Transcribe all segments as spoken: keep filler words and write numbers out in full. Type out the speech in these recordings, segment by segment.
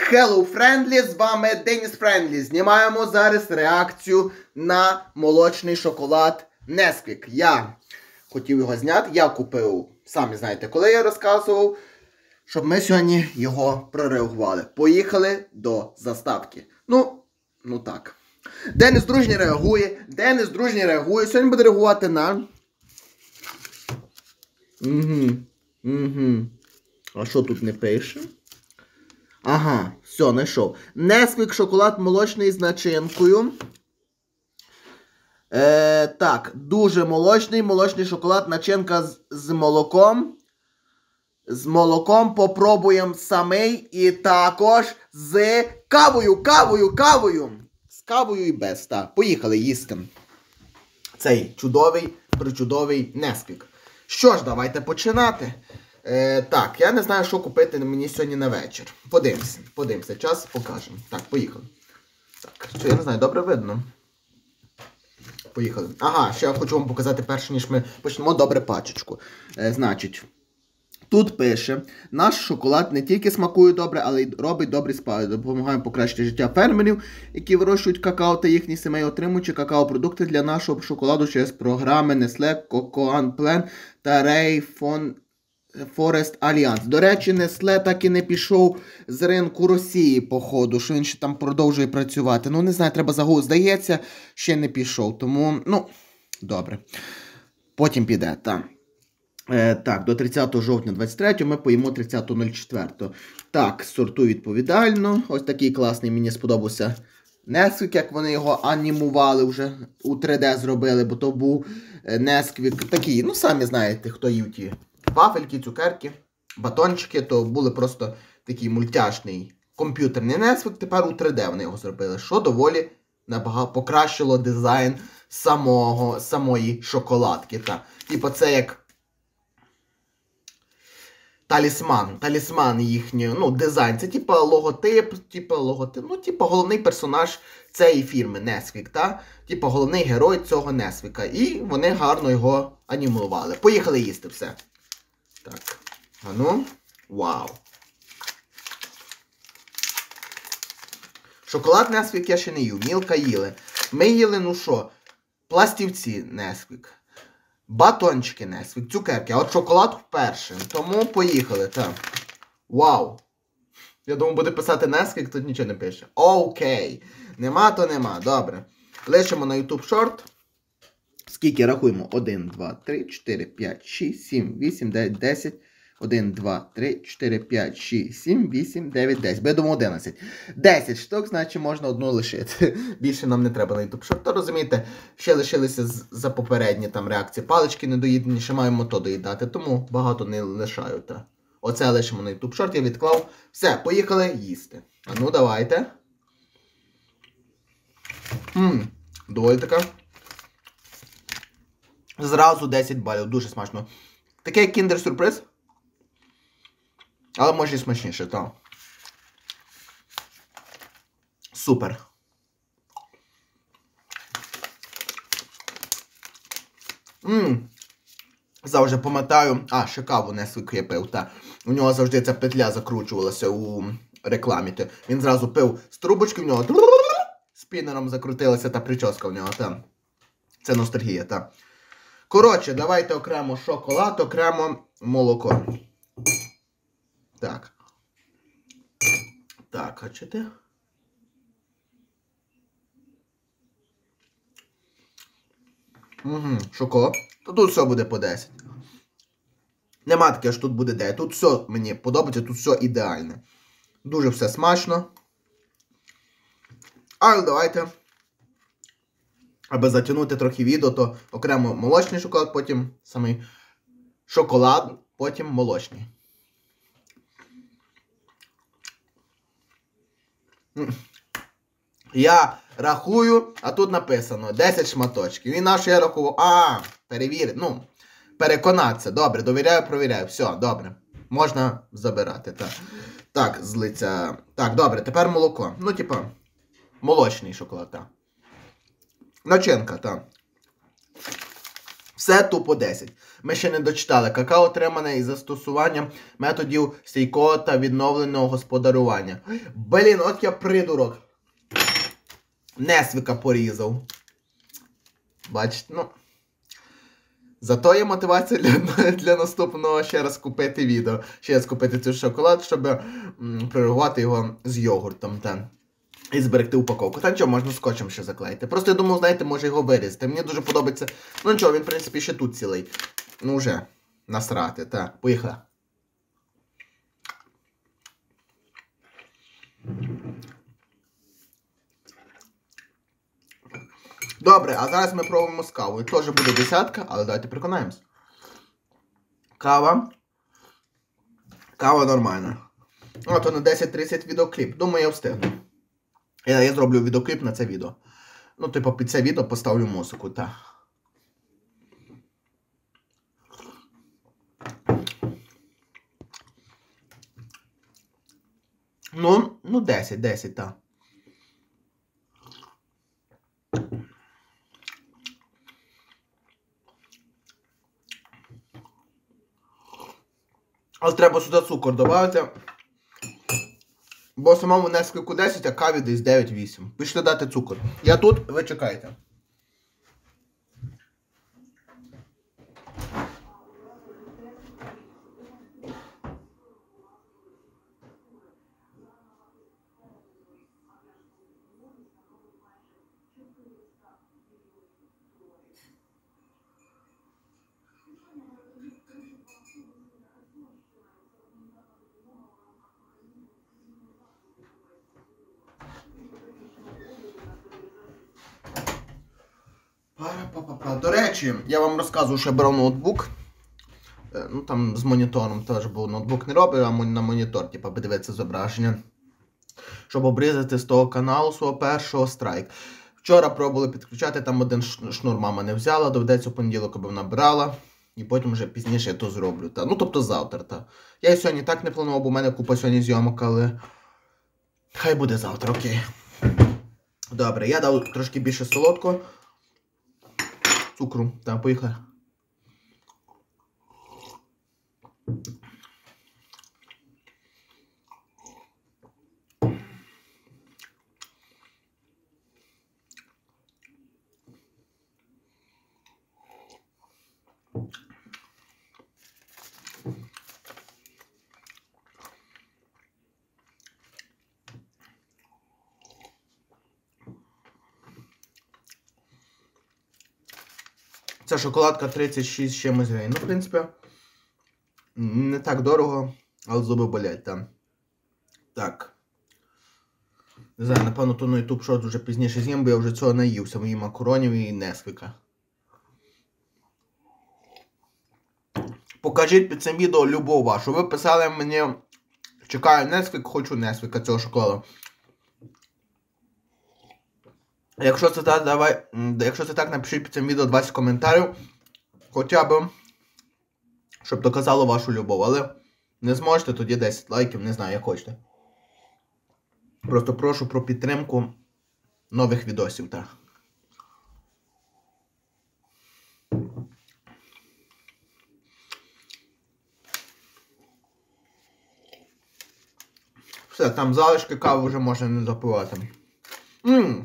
Hello, Friendly, з вами Деніс Френдлі. Знімаємо зараз реакцію на молочний шоколад Несквік. Я хотів його зняти, я купив, самі знаєте, коли я розказував, щоб ми сьогодні його прореагували. Поїхали до заставки. Ну, ну так. Денис дружньо реагує, Денис дружньо реагує. Сьогодні буде реагувати на... Угу, угу. А що тут не пише? Ага, все, знайшов. Несквік шоколад молочний з начинкою. Е, так, дуже молочний, молочний шоколад, начинка з, з молоком. З молоком попробуємо самий і також з кавою, кавою, кавою. З кавою і без, так. Поїхали їсти цей чудовий, причудовий Несквік. Що ж, давайте починати. Е, так, я не знаю, що купити мені сьогодні на вечір. Подивимося, подивимося, час покажемо. Так, поїхали. Так, що, я не знаю, добре видно. Поїхали. Ага, ще я хочу вам показати, перш ніж ми почнемо, добре пачечку. Е, значить, тут пише, наш шоколад не тільки смакує добре, але й робить добрі справи. Допомагаємо покращити життя фермерів, які вирощують какао та їхні сімей, отримуючи какао-продукти для нашого шоколаду через програми Nestlé, Cocoa Plan та Rainforest Forest Alliance. До речі, Nestlé так і не пішов з ринку Росії, походу, що він ще там продовжує працювати. Ну, не знаю, треба загуглити. Здається, ще не пішов. Тому, ну, добре. Потім піде, так. Е, так, до тридцятого жовтня двадцять третього ми поїмо тридцятого четвертого. Так, сортуй відповідально. Ось такий класний, мені сподобався Несквік, як вони його анімували вже, у три де зробили, бо то був Несквік такий, ну, самі знаєте, хто їв ті вафельки, цукерки, батончики, то були просто такий мультяшний комп'ютерний Несквік, тепер у три де вони його зробили, що доволі набагато покращило дизайн самого, самої шоколадки. Та. Типу це як талісман, талісман їхній, ну, дизайн, це типу логотип, типу логотип, ну, типу головний персонаж цієї фірми Несквік, та? Типу головний герой цього Несквіка. І вони гарно його анімували. Поїхали їсти все. Так, а ну, вау. Шоколад Несквік я ще не їв, Мілка їли. Ми їли, ну що, пластівці Несквік, батончики Несквік, цукерки, а от шоколад вперше. Тому поїхали, так. Вау. Я думаю, буде писати Несквік, тут нічого не пише. Окей. Нема, то нема, добре. Лишимо на YouTube Short. Скільки рахуємо? один, два, три, чотири, п'ять, шість, сім, вісім, дев'ять, десять. один, два, три, чотири, п'ять, шість, сім, вісім, дев'ять, десять. Бо я думав одинадцять. десять штук, значить можна одну лишити. Більше нам не треба на YouTube Short. То розумієте, ще лишилися за попередні там реакції. Палички недоїдені, ще маємо то доїдати. Тому багато не лишаю. Та. Оце лишимо на YouTube Short, я відклав. Все, поїхали їсти. А ну давайте. Ммм, доволі така. Зразу десять балів, дуже смачно. Таке як кіндер-сюрприз. Але може і смачніше, так. Супер. Ммм. Завжди пам'ятаю, а, ще каву Несквік я пив, так. У нього завжди ця петля закручувалася у рекламі. Він зразу пив з трубочки, в нього спінером закрутилася та прическа в нього, так. Це ностальгія, так. Коротше, давайте окремо шоколад, окремо молоко. Так. Так, а чи ти? Угу, шоколад. То тут все буде по десять. Нема таке, що тут буде дев'ять. Тут все мені подобається, тут все ідеальне. Дуже все смачно. Але давайте, аби затягнути трохи відео, то окремо молочний шоколад, потім самий шоколад, потім молочний. Я рахую, а тут написано десять шматочків. І на що я рахував? А, перевірити, ну, переконатися. Добре, довіряю, провіряю. Все, добре. Можна забирати, так. Так, злиться. Так, добре, тепер молоко. Ну, типа, молочний шоколад, так. Начинка, так. Все тупо десять. Ми ще не дочитали. Какао отримане із застосуванням методів стійкого та відновленого господарювання. Блін, от я придурок. Несвика порізав. Бачите, ну. Зато є мотивація для, для наступного ще раз купити відео. Ще раз купити цей шоколад, щоб м, пророгувати його з йогуртом. Та. І зберегти упаковку. Та нічого, можна скотчем ще заклеїти. Просто я думав, знаєте, може його вирізати. Мені дуже подобається. Ну нічого, він, в принципі, ще тут цілий. Ну вже, насрати. Так, поїхали. Добре, а зараз ми пробуємо з кавою. Теж буде десятка, але давайте переконаємось. Кава. Кава нормальна. Ото на десять тридцять відеокліп. Думаю, я встигну. Я, я зроблю відеокліп на це відео. Ну, типу, під це відео поставлю музику, так. Ну, ну десять, десять, так. Але треба сюди цукор додати. Бо самому Несквіку десять, а каві десь дев'ять вісім. Пішли дати цукор. Я тут, ви чекайте. До речі, я вам розказую, що я брав ноутбук. Ну там з монітором теж був ноутбук не робив, а на монітор, типу, подивитися зображення. Щоб обрізати з того каналу свого першого страйк. Вчора пробували підключати, там один шнур мама не взяла, доведеться в понеділок, аби вона брала. І потім вже пізніше я то зроблю. Та. Ну тобто завтра. Та. Я і сьогодні так не планував, бо в мене купа сьогодні зйомок, але хай буде завтра, окей. Добре, я дав трошки більше солодко. Цукру. Так, поїхали. Ця шоколадка тридцять шість чимось гривень. Ну, в принципі, не так дорого, але зуби болять там. Так. Не знаю, напевно, то на YouTube шорт вже пізніше з'їм, бо я вже цього наївся, мої макаронів і Несквіка. Покажіть під цим відео любов вашу. Ви писали мені, чекаю Несквік, хочу Несквіка цього шоколаду. Якщо це так, давай, якщо це так, напишіть під цим відео двадцять коментарів. Хоча б, щоб доказало вашу любов. Але не зможете, тоді десять лайків, не знаю, як хочете. Просто прошу про підтримку нових відосів, так. Все, там залишки кави вже можна не запивати. Ммм.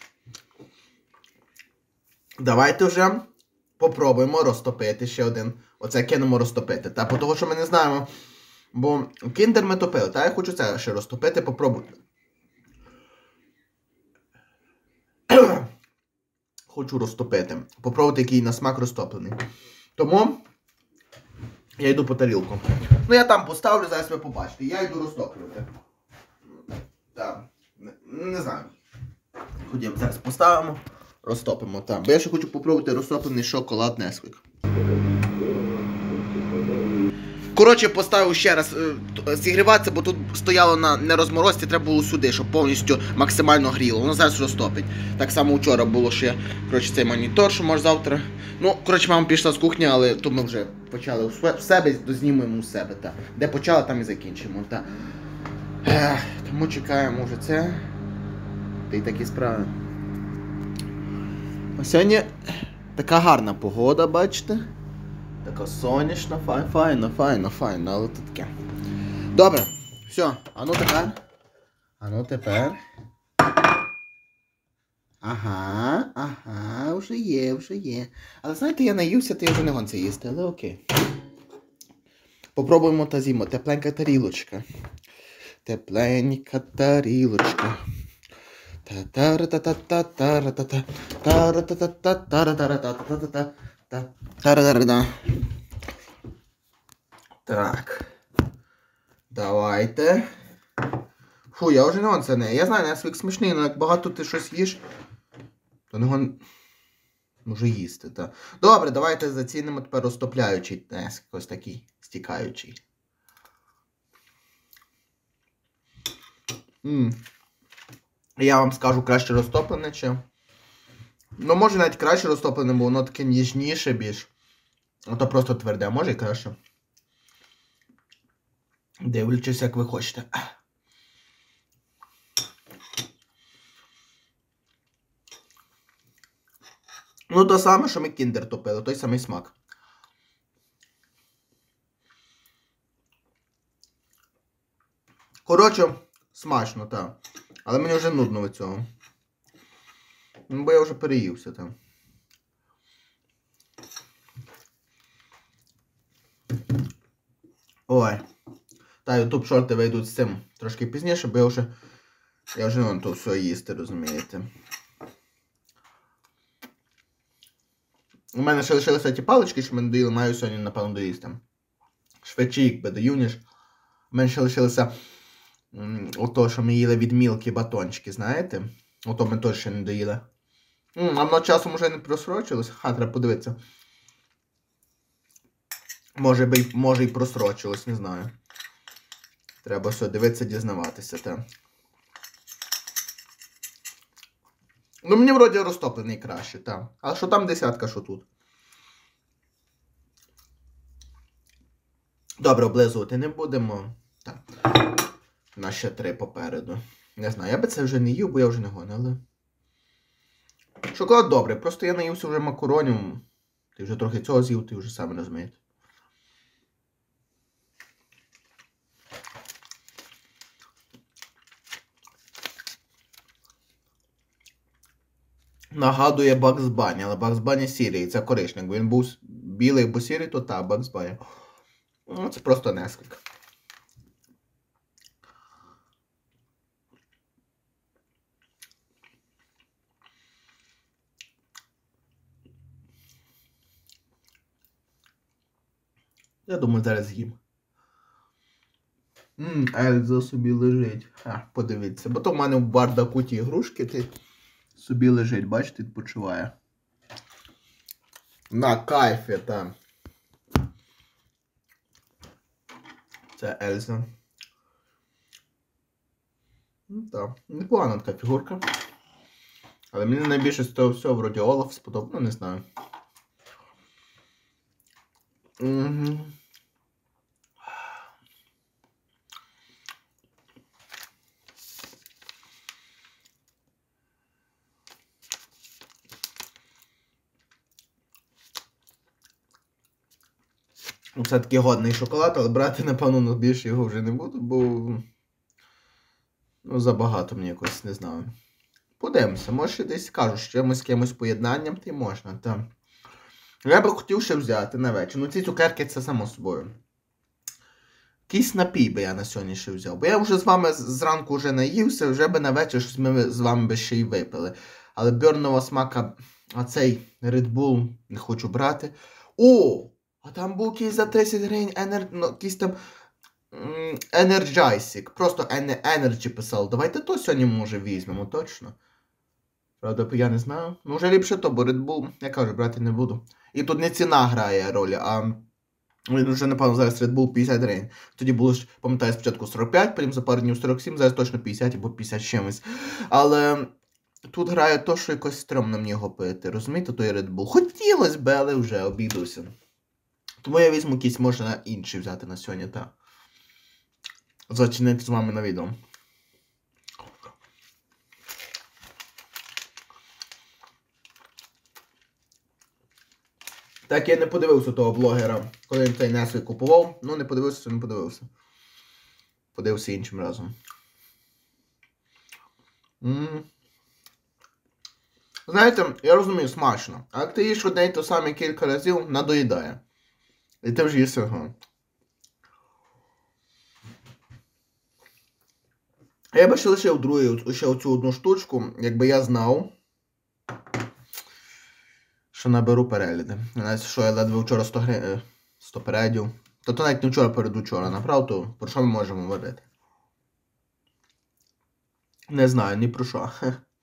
Давайте вже попробуємо розтопити ще один. Оце кинемо розтопити. Та, по того, що ми не знаємо. Бо кіндер ми топили, та я хочу це ще розтопити, попробуйте. Хочу розтопити. Попробувати, який на смак розтоплений. Тому я йду по тарілку. Ну я там поставлю, зараз ви побачите. Я йду розтоплювати. Так. Не, не знаю. Ходімо, зараз поставимо. Розтопимо, так. Бо я ще хочу попробувати розтоплений шоколад Несквік. Коротше, поставив ще раз е, зігріватися, бо тут стояло на нерозморозці, треба було сюди, щоб повністю максимально гріло. Воно зараз розтопить. Так само вчора було ще, коротше, цей монітор, що може завтра. Ну, коротше, мама пішла з кухні, але тут ми вже почали в себе, дознімуємо у себе, так. Де почали, там і закінчимо, так. Ех, тому чекаємо вже це. Та й такі справи. А сьогодні Така гарна погода, бачите? Така сонячна, файна, файна, файна, файна, але то таке. Добре, все, а ну тепер. А ну тепер. Ага, ага, вже є, вже є. Але знаєте, я наївся, то я вже не гон це їсти, але окей. Попробуємо та з'їмо. Тепленька тарілочка. Тепленька тарілочка. Та-та-ра-та-та-та-та-ра-та-та. Та-ра-та-та-та-та-ра-та-та-та-та-та-та-ра-та-ра-та. Так. Давайте. Фу, я вже не гон це не. Я знаю, Несквік смачний, але як багато ти щось їш, то не гон... Може їсти, так. Добре, давайте зацінимо тепер розтопляючий Несквік, ось такий, стікаючий. Ммм. Я вам скажу, краще розтоплене, чи... Ну, може навіть краще розтоплене, бо воно таке ніжніше більш. А то просто тверде, може і краще. Дивлячись, як ви хочете. Ну, то саме, що ми кіндер топили, той самий смак. Коротше, смачно, так. Але мені вже нудно від цього. Ну, бо я вже переївся там. Ой. Та, ютуб шорти вийдуть з цим трошки пізніше, бо я вже... Я вже не то все їсти, розумієте. У мене ще лишилися ті палички, що ми не доїли, маю сьогодні, напевно, доїсти. Швидше, якби доюніш. У мене ще лишилося ото, що ми їли від Мілки батончики, знаєте? Ото ми теж ще не доїли. М, а воно часом вже не просрочилось. Ха, треба подивитися. Може би, може і просрочилось, не знаю. Треба все дивитися, дізнаватися, так. Ну, мені вроді розтоплений краще, так. А що там десятка, що тут? Добре, облизувати не будемо. Так. У нас ще три попереду. Не знаю, я би це вже не їв, бо я вже не гон, але... Шоколад добрий, просто я наївся вже макаронів. Ти вже трохи цього з'їв, ти вже сам розумієте. Нагадує Bugs Bunny, але Bugs Bunny сірий, це коричневий. Якби він був білий або сірий, то та, Bugs Bunny. Ну, це просто Несквік. Я думаю, зараз з'їм. Ммм, Ельза собі лежить. А, подивіться. Бо то в мене в бардаку ті ігрушки, ти собі лежить, бачите, відпочиває. На кайфі, так. Це Ельза. Ну так, непогана така фігурка. Але мені найбільше з того всього вроді Олаф сподобав, ну не знаю. Угу. Все-таки годний шоколад, але брати, напевно, більше його вже не буду, бо... Ну, забагато мені якось, не знаю. Подивимося, може десь кажу, що чимось з кимось поєднанням, то й можна, так. Я би хотів ще взяти на вечір. Ну, ці цукерки це само собою. Якийсь напій би я на сьогодні ще взяв. Бо я вже з вами зранку вже наївся, вже би на вечір щось ми з вами би ще й випили. Але бьорнова смака, а цей Red Bull не хочу брати. О! А там був якийсь за тридцять гривень, енер... ну, якийсь там Energizing. Просто Energy писав. Давайте то сьогодні, може, візьмемо, точно. Правда, я не знаю. Ну, вже ліпше то, бо Red Bull, я кажу, брати не буду. І тут не ціна грає ролі, а він вже, напевно, зараз Red Bull п'ятдесят гривень. Тоді було ж, пам'ятаю, спочатку сорок п'ять, потім за пару днів сорок сім, зараз точно п'ятдесят або п'ятдесят чимось. Але тут грає то, що якось стрьомно мені його пити. Розумієте, той Red Bull. Хотілося б, але вже обійдуся. Тому я візьму якийсь, можна інший взяти на сьогодні, так. Зачинити з вами на відео. Так я не подивився того блогера, коли він цей Nesquik купував. Ну, не подивився, то не подивився. Подивився іншим разом. М-м. Знаєте, я розумію, смачно. А як ти їш одне й те саме кілька разів, надоїдає. І ти вже їси його. Я би ще лишив другу, ще оцю одну штучку, якби я знав, що наберу перегляди. Навіть що я ледве вчора сто, гри... сто переглядів. Та то навіть не вчора, передучора. Направду, про що ми можемо говорити? Не знаю, ні про що.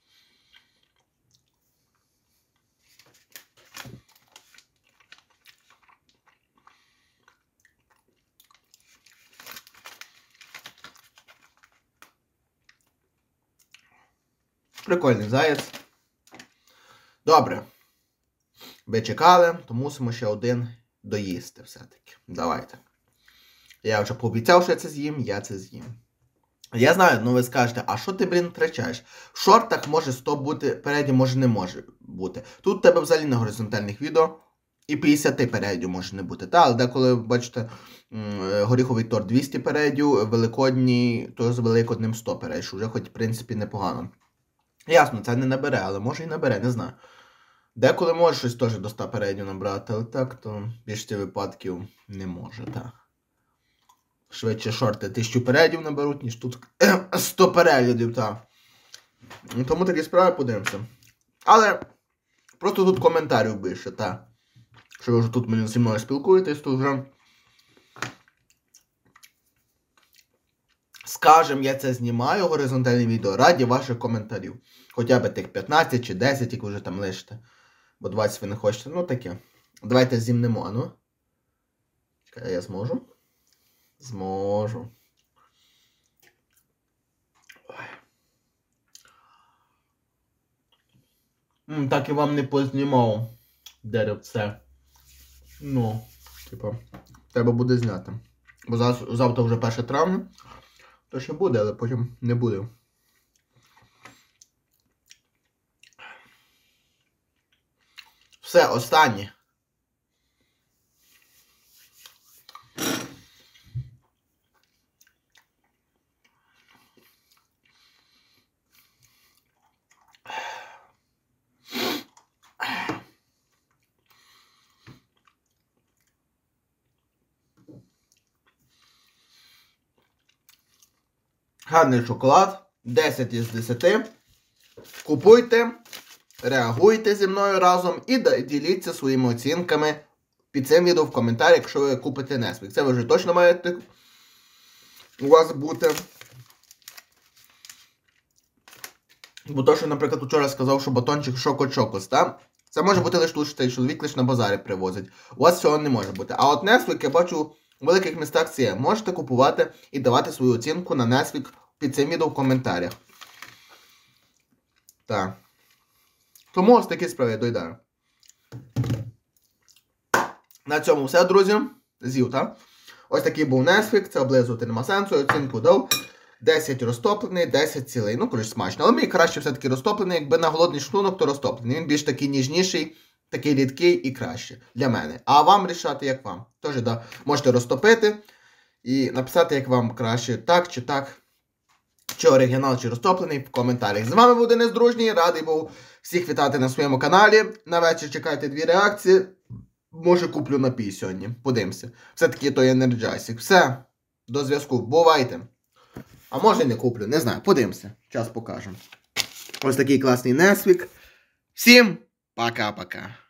Прикольний заєць. Добре. Ви чекали, то мусимо ще один доїсти все-таки. Давайте. Я вже пообіцяв, що я це з'їм, я це з'їм. Я знаю, ну ви скажете, а що ти, блін, втрачаєш? В шортах може сто бути, передньо може не може бути. Тут у тебе взагалі на горизонтальних відео і п'ятдесят передньо може не бути. Та, але деколи, бачите, горіховий торт двісті передньо, великодній, то з великодним сто передньо, що вже хоч, в принципі, непогано. Ясно, це не набере, але може і набере, не знаю. Деколи може щось теж до ста передньо набрати, але так, то в більшості випадків не може, так. Швидше шорти тисячу переглядів наберуть, ніж тут сто переглядів, так. Тому такі справи подивимося. Але просто тут коментарів більше, так. Що ви вже тут зі мною спілкуєтесь, то вже... Скажем, я це знімаю, горизонтальне відео, раді ваших коментарів. Хоча б тих п'ятнадцять чи десять, як ви вже там лишите. Бо двадцять ви не хочете. Ну таке. Давайте зімнемо, ну. Чекай, я зможу? Зможу. М, так і вам не познімав деревце. Ну, типа, треба буде зняти. Бо завтра вже перше травня. То ще буде, але потім не буде. Все, останнє. Гарний шоколад. десять із десяти. Купуйте, реагуйте зі мною разом і діліться своїми оцінками під цим відео в коментарі, якщо ви купите Nesquik. Це ви вже точно маєте у вас бути. Бо то, що, наприклад, вчора сказав, що батончик Шоко-Чокос, так? Це може бути лише тут, що цей чоловік лише на базарі привозить. У вас цього не може бути. А от Nesquik, я бачу, у великих містах це є. Можете купувати і давати свою оцінку на Nesquik під цим відео в коментарях. Так. Тому ось такі справи, доїдаю. На цьому все, друзі. З'їв, так? Ось такий був Nesquik, це облизувати нема сенсу, я оцінку дав. десять розтоплений, десять цілий. Ну, коротше, смачно. Але мені краще все-таки розтоплений, якби на голодний шлунок, то розтоплений. Він більш такий ніжніший, такий рідкий і краще для мене. А вам рішати, як вам. Тож, да, можете розтопити і написати, як вам краще, так чи так. Чи оригінал, чи розтоплений, в коментарях. З вами був Денис Дружній, радий був всіх вітати на своєму каналі. На вечір чекайте дві реакції. Може куплю напій сьогодні. Подивимося. Все-таки той Energizing. Все. До зв'язку. Бувайте. А може не куплю. Не знаю. Подивимося. Час покажемо. Ось такий класний Nesquik. Всім пока-пока.